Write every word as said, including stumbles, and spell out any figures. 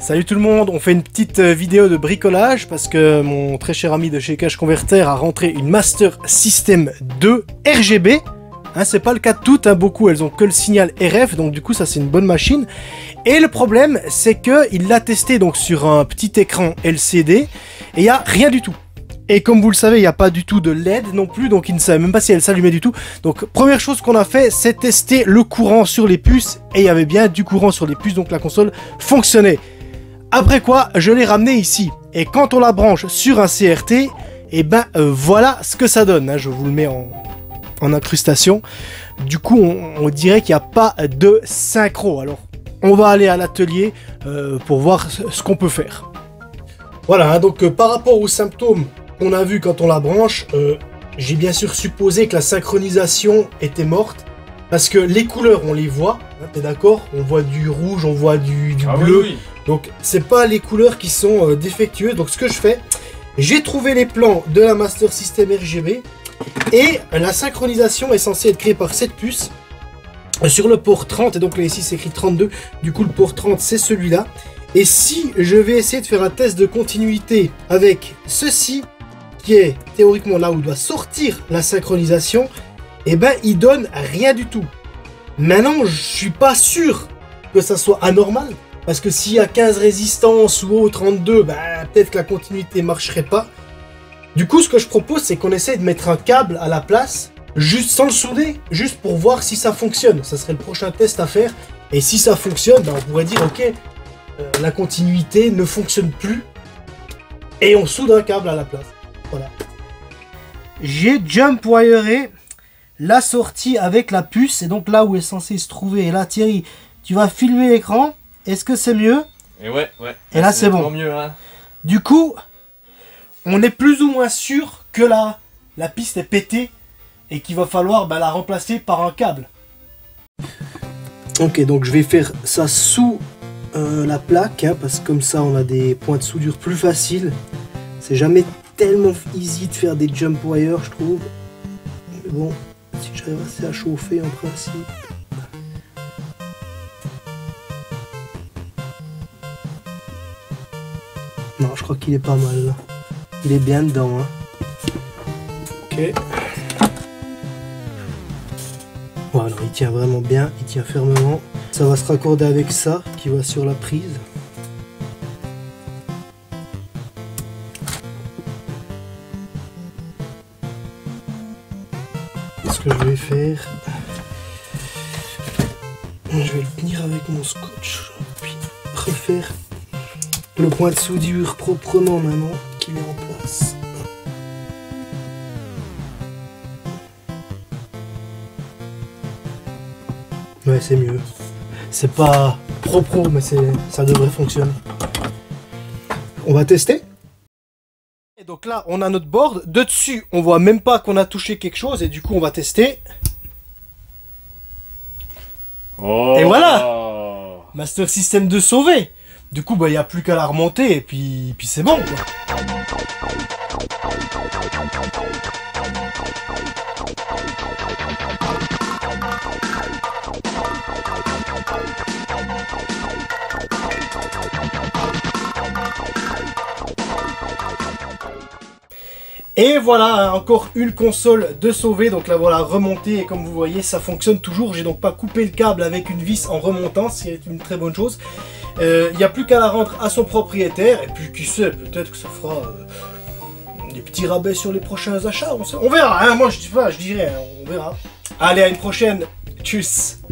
Salut tout le monde, on fait une petite vidéo de bricolage parce que mon très cher ami de chez Cache Converter a rentré une Master System deux R G B. Hein, c'est pas le cas de toutes, hein, beaucoup elles ont que le signal R F, donc du coup ça c'est une bonne machine. Et le problème c'est que il l'a testé donc sur un petit écran L C D et il n'y a rien du tout. Et comme vous le savez, il n'y a pas du tout de L E D non plus, donc il ne savait même pas si elle s'allumait du tout. Donc première chose qu'on a fait, c'est tester le courant sur les puces, et il y avait bien du courant sur les puces, donc la console fonctionnait. Après quoi, je l'ai ramené ici, et quand on la branche sur un C R T, et ben euh, voilà ce que ça donne, hein. Je vous le mets en, en incrustation. Du coup, on, on dirait qu'il n'y a pas de synchro. Alors, on va aller à l'atelier euh, pour voir ce, ce qu'on peut faire. Voilà, hein, donc euh, par rapport aux symptômes qu'on a vu quand on la branche, euh, j'ai bien sûr supposé que la synchronisation était morte, parce que les couleurs on les voit, hein, t'es d'accord? On voit du rouge, on voit du, du ah bleu, oui, oui. Donc c'est pas les couleurs qui sont euh, défectueuses. Donc ce que je fais, j'ai trouvé les plans de la Master System R G B, et la synchronisation est censée être créée par cette puce euh, sur le port trente, et donc là ici c'est écrit trente-deux, du coup le port trente c'est celui-là. Et si je vais essayer de faire un test de continuité avec ceci, qui est théoriquement là où doit sortir la synchronisation, et ben il donne rien du tout. Maintenant, je suis pas sûr que ça soit anormal, parce que s'il y a quinze résistances ou au trente-deux, ben peut-être que la continuité marcherait pas. Du coup, ce que je propose, c'est qu'on essaye de mettre un câble à la place, juste sans le souder, juste pour voir si ça fonctionne. Ça serait le prochain test à faire. Et si ça fonctionne, ben on pourrait dire, ok, euh, la continuité ne fonctionne plus, et on soude un câble à la place. Voilà. J'ai jump wiré la sortie avec la puce, et donc là où est censé se trouver. Et là, Thierry, tu vas filmer l'écran. Est-ce que c'est mieux? Et ouais, ouais. Et là, c'est bon. Mieux, hein. Du coup, on est plus ou moins sûr que la, la piste est pétée et qu'il va falloir bah, la remplacer par un câble. Ok, donc je vais faire ça sous euh, la plaque, hein, parce que comme ça, on a des points de soudure plus faciles. C'est jamais tellement easy de faire des jump wires, je trouve. Mais bon, si j'arrive assez à chauffer en principe. Non, je crois qu'il est pas mal là. Il est bien dedans, hein. Ok. Voilà, il tient vraiment bien, il tient fermement. Ça va se raccorder avec ça qui va sur la prise. Ce que je vais faire, je vais le tenir avec mon scotch, puis refaire le point de soudure proprement maintenant qu'il est en place. Ouais, c'est mieux. C'est pas pro pro, mais c'est, ça devrait fonctionner. On va tester. Et donc là, on a notre board. De dessus, on voit même pas qu'on a touché quelque chose, et du coup, on va tester. Oh. Et voilà, Master System deux sauvé. Du coup, bah, il n'y a plus qu'à la remonter, et puis, puis c'est bon, quoi. Et voilà, encore une console de sauver. Donc là voilà, remontée, et comme vous voyez ça fonctionne toujours. J'ai donc pas coupé le câble avec une vis en remontant, c'est une très bonne chose. Il euh, n'y a plus qu'à la rendre à son propriétaire, et puis qui sait, peut-être que ça fera euh, des petits rabais sur les prochains achats, on, sait, on verra, hein, moi je dis pas, je dirais, hein, on verra. Allez, à une prochaine, tchuss.